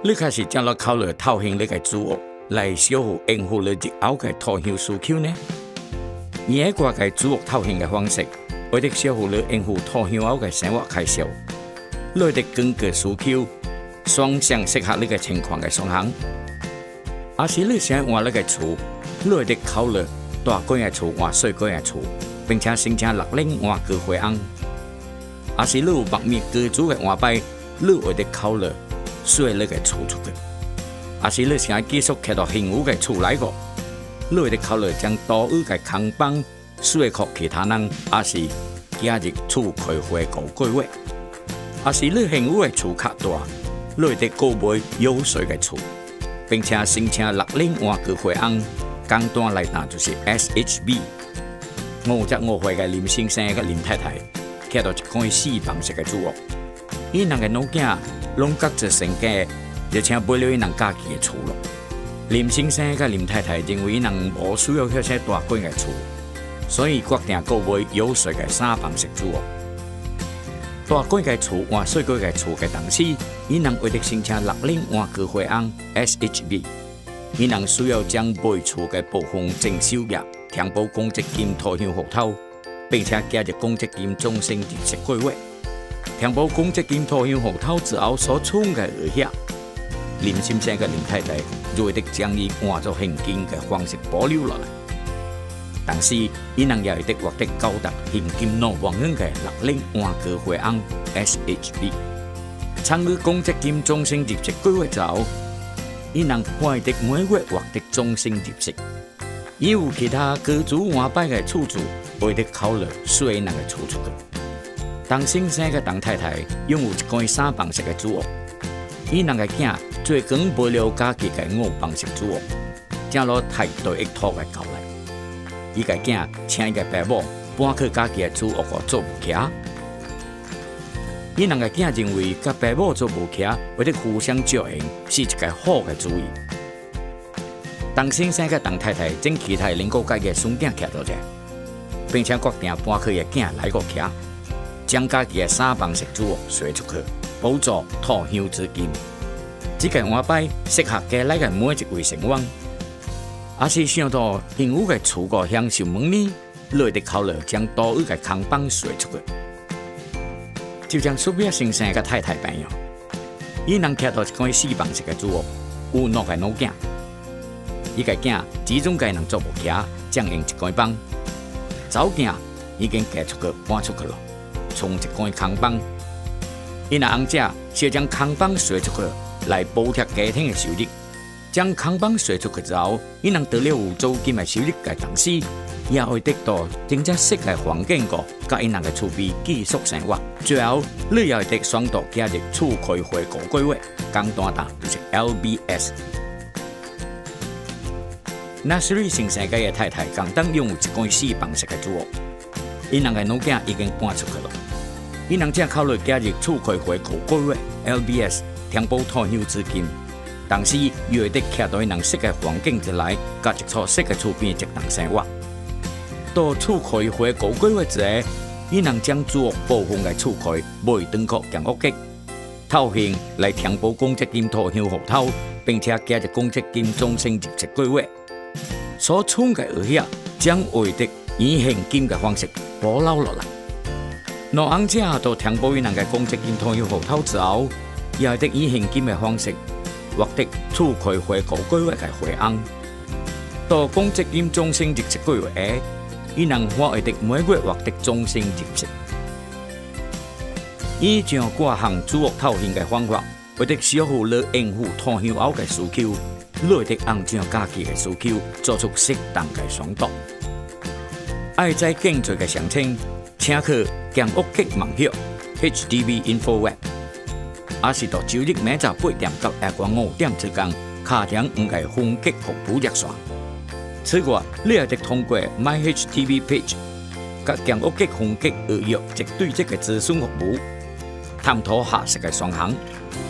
你开始将来考虑套现你嘅租屋来小户应付你日后嘅套现需求呢？而喺我嘅租屋套现嘅方式，为了小户你应付套现后嘅生活开销，你哋根據需求雙向適合你嘅情況嘅雙行。而是你想換你嘅厝，你哋考慮大間嘅厝換細間嘅厝，並且申請6年換居回安。而是你有北面居住嘅換牌，你會哋考慮衰你嘅厝出去。而是你想繼續徛到現有嘅厝來個，你會哋考慮將多餘嘅空房衰給其他人，而是加入厝開回5個月。而是你現有嘅厝較大，你會哋購買有稅嘅厝，並且申請6年換居回安，簡單來講就是 SHB。55歲嘅林先生嘅林太太，徛到一間4房式嘅厝屋，伊兩個老囝攏各自成家，就請買了伊兩家己嘅厝咯。林先生嘅林太太認為伊兩無需要遐些大間嘅厝，所以決定購買有稅嘅3房式厝屋。大間嘅厝換細間嘅厝嘅同時，伊兩為了申請6年換居回安 SHB， 伊兩需要將買厝嘅部分淨收入填補公積金套現戶頭，並且加入公積金終身20個月。填補公積金套現戶頭之後所充嘅餘額，林先生嘅林太太就會將伊換作現金嘅方式保留落來。但是，伊能也會得獲得高達現金2萬元嘅6年換居回安 SHB。參與公積金終身20個月之後，伊能會得每月獲得終身20。伊有其他居住換牌嘅厝住，會得考慮稅人嘅厝出去。當先生嘅當太太擁有一間3房式嘅厝屋，伊兩個囝最近買了家己嘅5房式厝屋，正攞太多億土嘅交來。伊個囝請伊個爸母搬去家己嘅厝屋個做無徛。伊兩個囝認為甲爸母做無徛，為了互相照應，是一個好嘅主意。當先生嘅當太太正期待能夠家己嘅孫囝徛到這，並且決定搬去嘅囝來個徛，將家己嘅3房式厝屋賣出去，補助套現資金。這個換牌適合家來嘅每一位成員。也是想到現有嘅厝個享受門呢，你會考慮將多餘嘅空房賣出去。就像蘇比亞先生嘅太太朋友，伊能徛到一間4房式嘅厝屋，有2個老囝。伊個囝始終家能做無徛，將用一間房。早囝已經嫁出去搬出去了，從一間空房。伊那翁姐想將空房賣出去，來補貼家庭嘅收入。將空房賣出去之後，伊能得了有租金嘅收入嘅同時，也會得到真正適合環境個，甲伊人嘅厝邊繼續生活。最後，你也會得雙獨加入厝開回5個月，簡單答就是 LBS。那水先生嘅太太剛當擁有一間4房式嘅厝屋，伊人嘅老囝已經搬出去了。伊人正考慮加入厝開回5個月 LBS， 填補套現資金。同時，又會得徛到伊人適合環境之內，甲一處適合厝邊一棟生活。到厝開回5個月之後，伊能將厝屋部分嘅厝開賣轉給建屋局，套現來填補公積金套現戶頭，並且加入公積金終身20個月。所充嘅餘額將會得以現金嘅方式保留落來。若翁姐到填補伊人嘅公積金套現戶頭之後，也會得以現金嘅方式獲得厝開回5個月嘅回安。到公積金終身20個月後，伊能會得每月獲得終身20。以上各項租屋套現嘅方法，為得小戶你應付套現後嘅需求，你會得按照家己嘅需求做出適當嘅選擇。愛在更多嘅詳情，請去建屋局網頁 HDB InfoWeb。也是到周日明早8點到下晡5點之間，卡點5個分級服務熱線。此外，你也得通過 MyHDB Page， 甲建屋局分級預約一對一嘅諮詢服務，探討合適嘅選項。